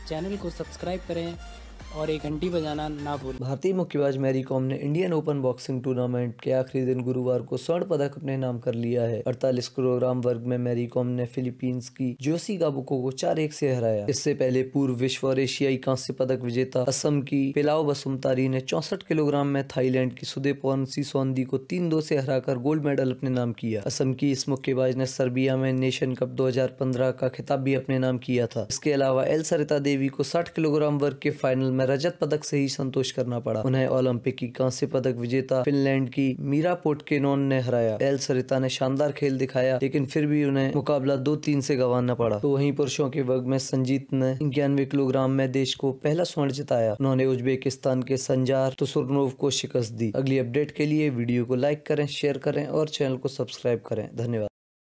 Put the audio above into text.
Channel को subscribe करें और एक घंटी बजाना ना भूलें। भारतीय मुक्केबाज मैरी कॉम ने इंडियन ओपन बॉक्सिंग टूर्नामेंट के आखिरी दिन गुरुवार को स्वर्ण पदक अपने नाम कर लिया है। 48 किलोग्राम वर्ग में मैरी कॉम ने फिलीपींस की जोशी गाबुको को 4-1 से हराया। इससे पहले पूर्व विश्व और एशियाई कांस्य पदक विजेता असम की पिलाओ बसुमतारी ने 64 किलोग्राम में थाईलैंड की सुदेपोर्न सीसोंदी को 3-2 से हराकर गोल्ड मेडल अपने नाम किया। असम की इस मुक्केबाज ने सर्बिया में नेशन कप 2015 का खिताब भी अपने नाम किया था। इसके अलावा सरिता देवी को 60 किलोग्राम वर्ग के फाइनल में रजत पदक से ही संतोष करना पड़ा। उन्हें ओलंपिक की कांस्य पदक विजेता फिनलैंड की मीरा पोटकेनोन ने हराया। सरिता ने शानदार खेल दिखाया, लेकिन फिर भी उन्हें मुकाबला 2-3 से गंवाना पड़ा। तो वहीं पुरुषों के वर्ग में संजीत ने 91 किलोग्राम में देश को पहला स्वर्ण जिताया। उन्होंने उज्बेकिस्तान के संजार तुसुरनोव को शिकस्त दी। अगली अपडेट के लिए वीडियो को लाइक करें, शेयर करें और चैनल को सब्सक्राइब करें। धन्यवाद।